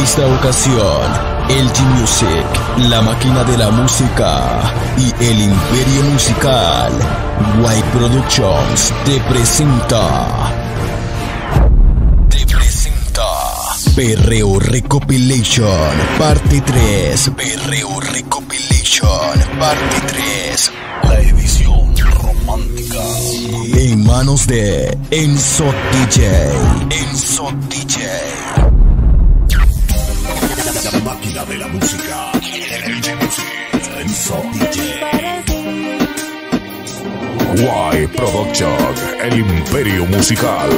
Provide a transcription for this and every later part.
esta ocasión, LG Music, la máquina de la música y el imperio musical, White Productions, te presenta Perreo Recopilation, parte 3. Perreo Recopilation, parte 3. La edición romántica. En manos de Enzo DJ. Enzo DJ. La máquina de la música. LG Music. Enzo DJ. White Production, el imperio musical.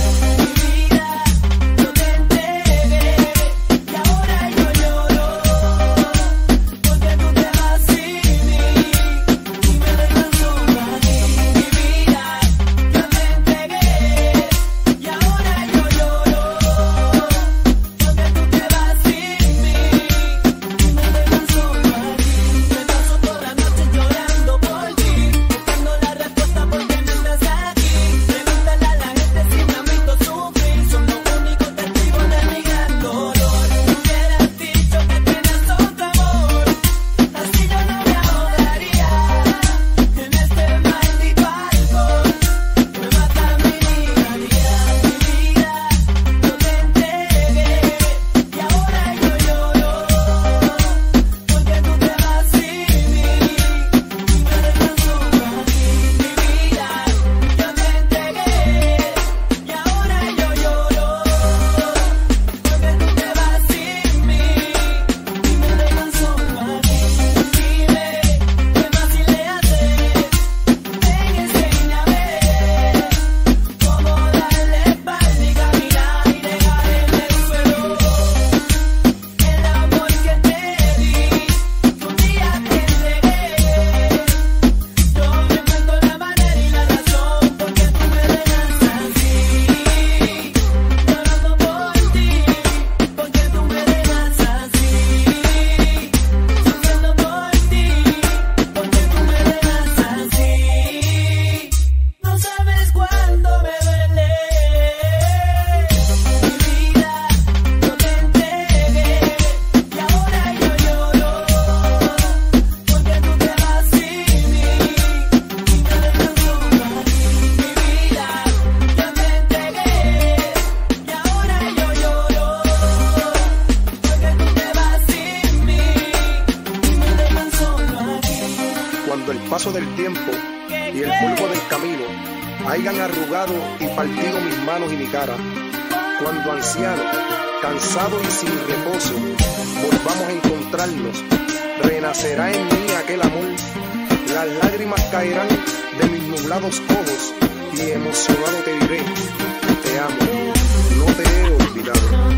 Cuando el paso del tiempo y el polvo del camino hayan arrugado y partido mis manos y mi cara, cuando anciano, cansado y sin reposo, volvamos a encontrarnos, renacerá en mí aquel amor, las lágrimas caerán de mis nublados ojos y emocionado te diré, te amo, no te he olvidado.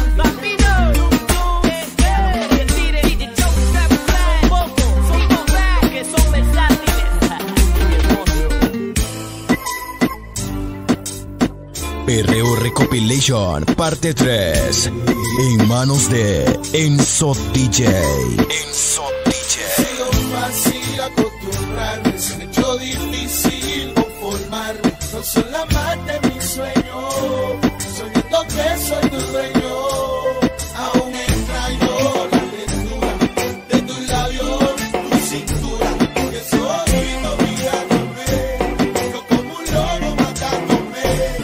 Perreo Recopilation, parte 3. En manos de Enzo DJ. Enzo DJ. Ha sido fácil acostumbrarme, se me ha hecho difícil conformarme. No soy la más de mis sueños, soñando que soy tu dueño. Aún extraño la textura de tus labios, tu cintura, que soy tu vida volver. Yo como un lobo matándome.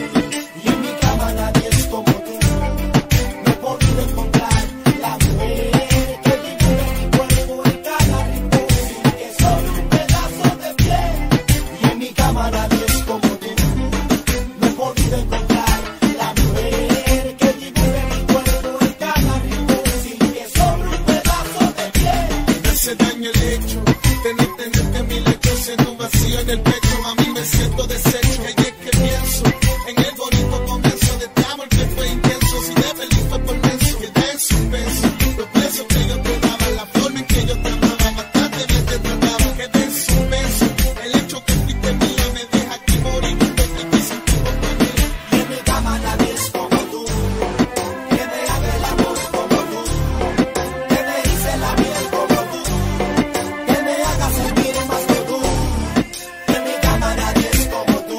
En el pecho, a mí me siento deshecho. Y es que pienso en el bonito comienzo de este amor que fue intenso. Si de feliz fue por menso, quedé en suspenso. Los besos que yo te daba, la forma en que yo te amaba, bastante bien te trataba. Quedé en suspenso. El hecho que fuiste mía me deja aquí morir. Porque me sentí por venir. Y en mi cama nadie es como tú, que me haga el amor como tú, que me hice la miel como tú, que me haga sentir más que tú. En mi cama nadie es como tú.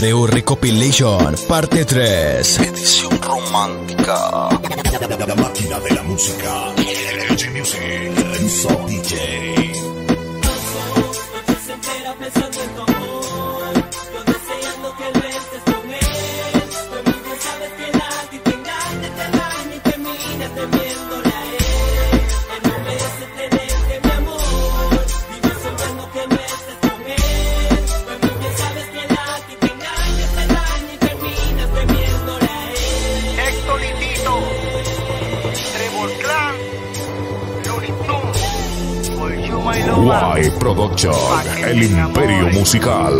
Perreo Recopilation, parte 3. Edición romántica. La máquina de la música. LG Music. Renzo DJ. Guay Production, el imperio musical.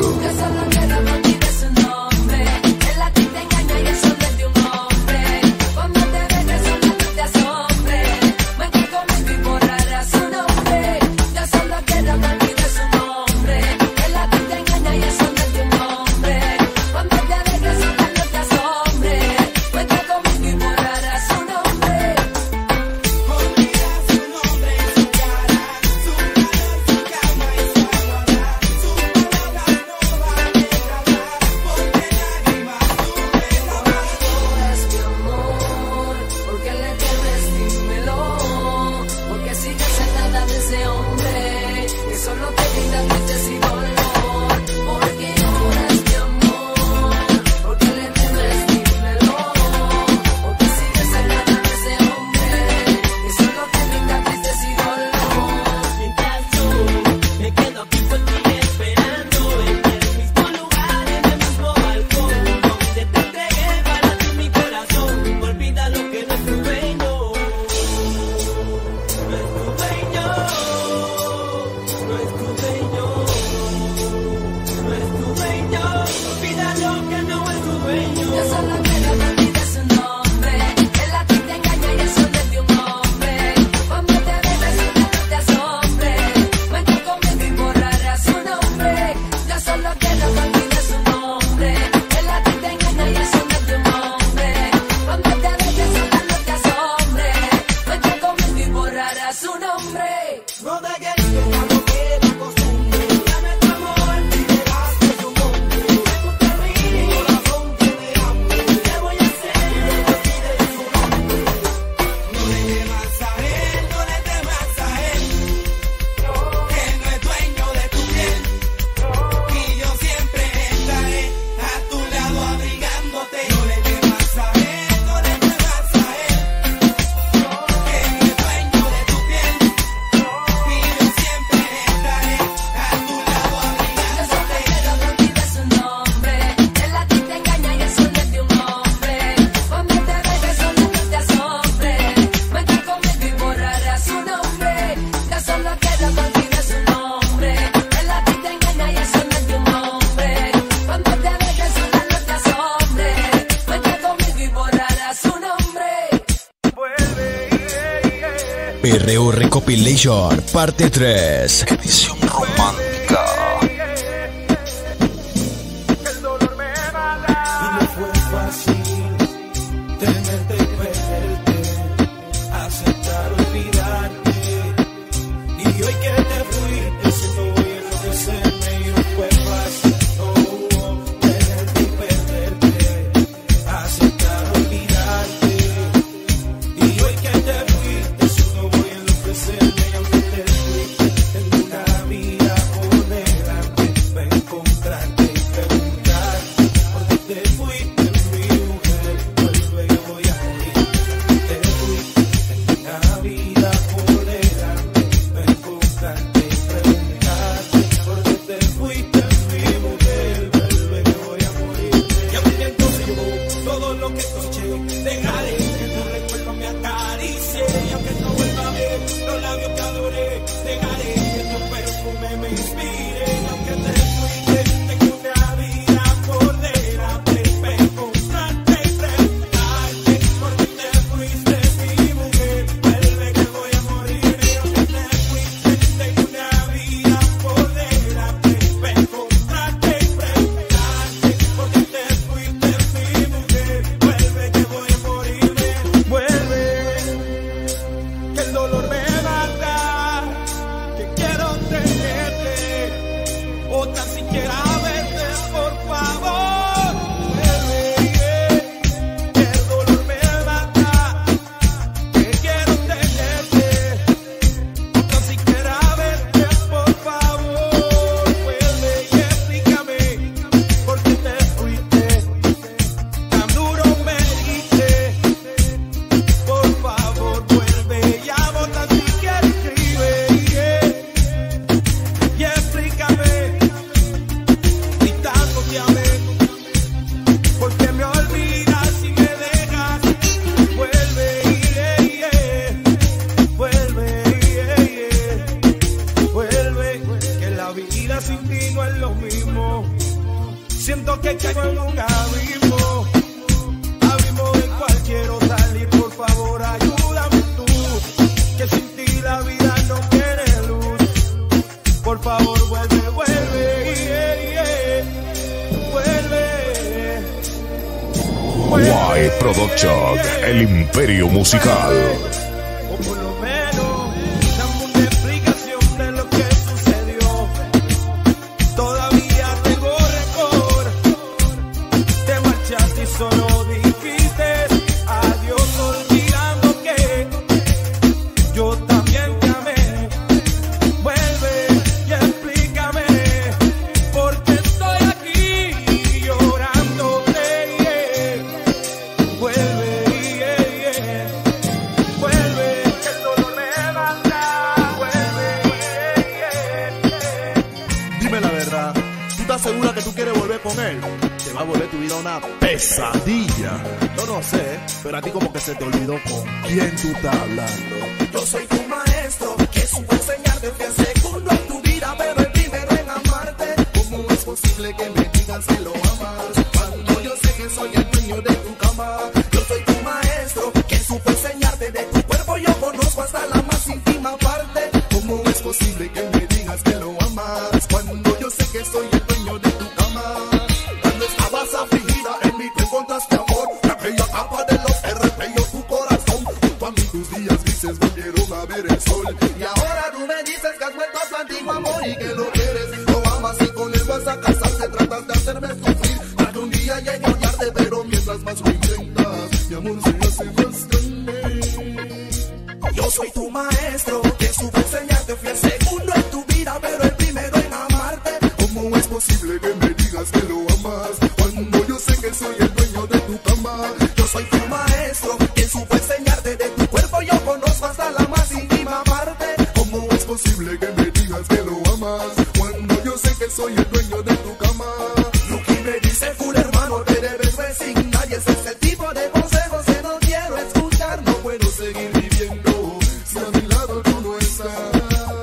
Perreo Recopilation, parte 3. Edición romántica. El dolor me mata. Y no fue fácil tenerte y perderte, aceptar olvidarte. Y hoy que te fuiste, siento voy a enloquecerme. Y no fue fácil, tenerte y perderte, aceptar olvidarte. Y hoy que te fuiste, siento voy a enloquecerme. Y aunque te fuiste, tengo una vida por delante. Ven a encontrarte y preguntar por qué te fuiste, mi mujer. Vuelve, yo voy a morir. Te fuiste, tengo una vida por delante. Ven a encontrarte y preguntar por qué te fuiste, mi mujer. Vuelve, yo voy a morir. Y aunque entonces yo todo lo que escuché, dejaré que tu recuerdo me acaricie. Y aunque no vuelva a ver los labios que adoré, dejaré que tu perfume me inspire. Y aunque te fuiste, tengo una vida por delante. Ven a encontrarte y preguntarte por qué te fuiste, mi mujer. Vuelve que voy a morir. Y aunque te fuiste, tengo una vida por delante. Ven a encontrarte y preguntarte por qué te fuiste, mi mujer. Vuelve que voy a morirme. Vuelve, que el dolor me mata, que quiero tenerte que caigo en un abismo, abismo del cual quiero salir. Por favor, ayúdame tú, que sin ti la vida no tiene luz. Por favor, vuelve, vuelve, vuelve. White Production, el imperio musical. O por lo menos dame una explicación de lo que sucedió. Todavía tengo rencor. Te marchaste y solo dijiste adiós, olvidando que yo también te amé. Vuelve y explícame por qué estoy aquí llorándote. Vuelve, vuelve, que el dolor me mata. Vuelve, Dime la verdad, ¿tú estás segura que tú quieres volver con él? Te va a volver tu vida una pesadilla. Yo no sé, pero a ti como que se te olvidó con quién tú estás hablando. Yo soy tu maestro, que supo enseñarte que el segundo en tu vida, pero el primero en amarte. ¿Cómo es posible que me digas que lo amas cuando yo sé que soy el dueño de tu cama? Yo soy tu maestro, que supo enseñarte de tu cuerpo, yo conozco hasta la más íntima parte. ¿Cómo es posible que me digas que lo amas cuando yo sé que soy el dueño de tu cama? Cuando estabas afligida en mí te encontraste amor, aquella capa de los que repelló tu corazón. Junto a mí tus días grises volvieron a ver el sol. Y ahora tú me dices que has vuelto a tu antiguo amor y que lo quieres, lo amas y con él vas a casarte. Tratas de hacerme sufrir para que un día llegue a odiarte, pero mientras más lo intentas, mi amor se hace más grande. Yo soy tu maestro, que supo enseñarte, fui el segundo en tu vida, pero el primero en amarte. ¿Cómo es posible que me digas que lo amas cuando yo sé que soy el dueño de tu cama? Yo soy tu maestro, que supo enseñarte de tu cuerpo, yo conozco hasta la más íntima parte. ¿Cómo es posible que me digas que lo amas cuando yo sé que soy el dueño de tu cama? Lo que me dice full hermano, te debes resignar, y ese es el tipo de consejos que no quiero escuchar. No puedo seguir viviendo si a mi lado tú no estás.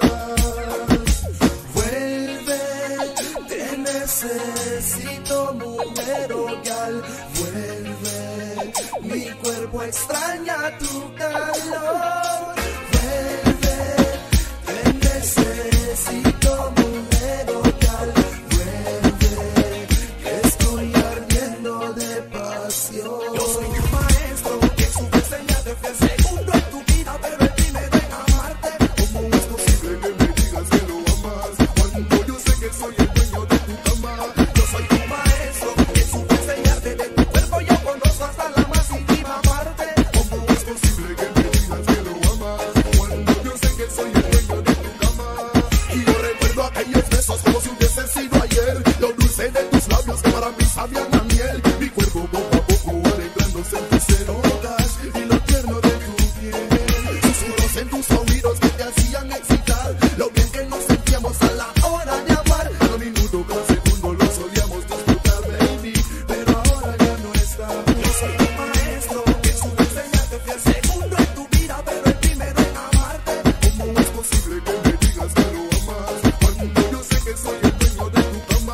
Vuelve, te necesito, mujer hogar. Vuelve, mi cuerpo extraña tu calor. Vuelve, te necesito, mujer hogar. Vuelve, que estoy ardiendo de pasión. Yo soy tu maestro, que supo enseñarte, fui el segundo en tu vida, pero el primero en amarte. ¿Cómo es posible que me digas que lo amas cuando yo sé que soy el dueño de tu cama? Yo soy tu maestro, que supo enseñarte de tu cuerpo, yo conozco hasta la más íntima parte. ¿Cómo es posible que me digas que lo amas cuando yo sé que soy el dueño de tu cama? Y yo recuerdo aquellos besos como si hubiese sido ayer, lo dulce de tus labios que para mí sabían a miel. Mi cuerpo poco a poco alegrándose en tus erogas y lo tierno de tu piel. Susurros en tus oídos que te hacían excitar, lo bien que nos sentíamos a la hora de amar. Cada minuto, cada segundo lo solíamos disfrutar, baby, pero ahora ya no está. Yo soy tu maestro, que supo enseñarte, fui el segundo en tu vida, pero el primero en amarte. ¿Cómo es posible que me digas que lo amas cuando yo sé que soy el dueño de tu cama?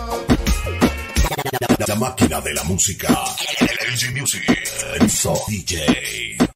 La máquina de la música. LG Music. So DJ.